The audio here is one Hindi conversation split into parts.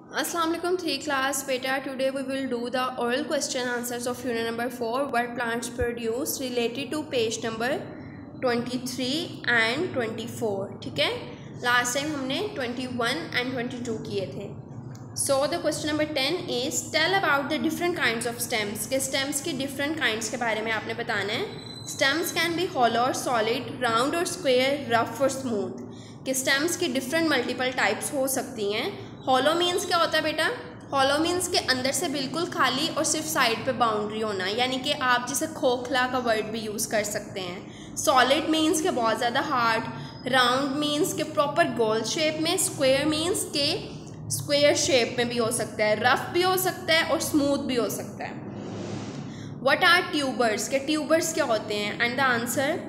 Assalamu alaikum 3 class beta. Today we will do the oral question answers of unit number 4 what plants produce related to page number 23 and 24. ठीक है, लास्ट टाइम हमने 21 and 22 किए थे. So the question number 10 is tell about the different kinds of stems. के stems की different kinds के बारे में आपने बताना है. Stems can be hollow or solid, round or square, rough or smooth. कि stems की different multiple types हो सकती हैं. हॉलो मीन्स क्या होता है बेटा? हॉलो मीन्स के अंदर से बिल्कुल खाली और सिर्फ साइड पे बाउंड्री होना, यानी कि आप जिसे खोखला का वर्ड भी यूज़ कर सकते हैं. सॉलिड मीन्स के बहुत ज़्यादा हार्ड, राउंड मीन्स के प्रॉपर गोल शेप में, स्क्वायर मीन्स के स्क्वायर शेप में भी हो सकता है, रफ भी हो सकता है और स्मूथ भी हो सकता है. What are tubers? के ट्यूबर्स क्या होते हैं? And the answer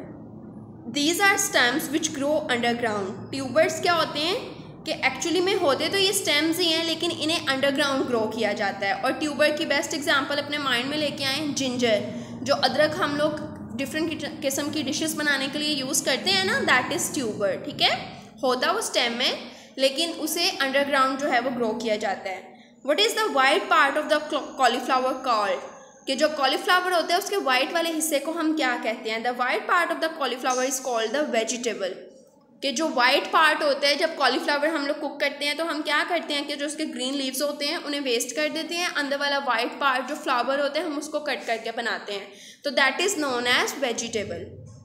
these are stems which grow underground. Tubers क्या होते हैं कि एक्चुअली में होते तो ये स्टेम्स ही हैं, लेकिन इन्हें अंडरग्राउंड ग्रो किया जाता है. और ट्यूबर की बेस्ट एग्जांपल अपने माइंड में लेके आए जिंजर, जो अदरक हम लोग डिफरेंट किस्म की डिशेस बनाने के लिए यूज़ करते हैं ना, दैट इज़ ट्यूबर. ठीक है, होता वो स्टेम में, लेकिन उसे अंडरग्राउंड जो है वो ग्रो किया जाता है. What is the white part of the cauliflower called? कि जो कॉलीफ्लावर होता है उसके वाइट वाले हिस्से को हम क्या कहते हैं? The white part of the cauliflower is called the vegetable. कि जो वाइट पार्ट होता है, जब कॉलीफ्लावर हम लोग कुक करते हैं तो हम क्या करते हैं कि जो उसके ग्रीन लीव्स होते हैं उन्हें वेस्ट कर देते हैं. अंदर वाला वाइट पार्ट जो फ्लावर होता है हम उसको कट करके बनाते हैं, तो that is known as vegetable.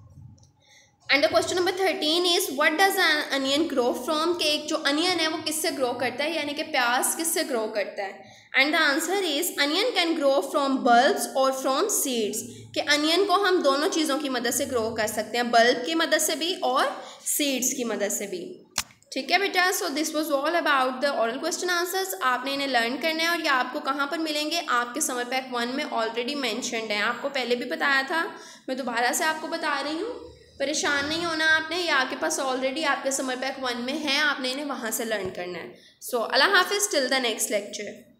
And the question number 13 is what does onion grow from? कि एक जो अनियन है वो किससे ग्रो करता है, यानी कि प्याज किससे ग्रो करता है? And the answer is onion can grow from bulbs और फ्रॉम सीड्स. कि अनियन को हम दोनों चीज़ों की मदद से ग्रो कर सकते हैं, बल्ब की मदद से भी और सीड्स की मदद से भी. ठीक है बेटा, so this was all about the oral question answers. आपने इन्हें लर्न करना है और ये आपको कहाँ पर मिलेंगे? आपके समर पैक 1 में ऑलरेडी मैंशनड है. आपको पहले भी बताया था, मैं दोबारा से आपको बता रही हूँ. परेशान नहीं होना आपने, ये आपके पास ऑलरेडी आपके समर पैक 1 में है, आपने इन्हें वहाँ से लर्न करना है. सो अल्लाह हाफिज़, टिल द नेक्स्ट लेक्चर.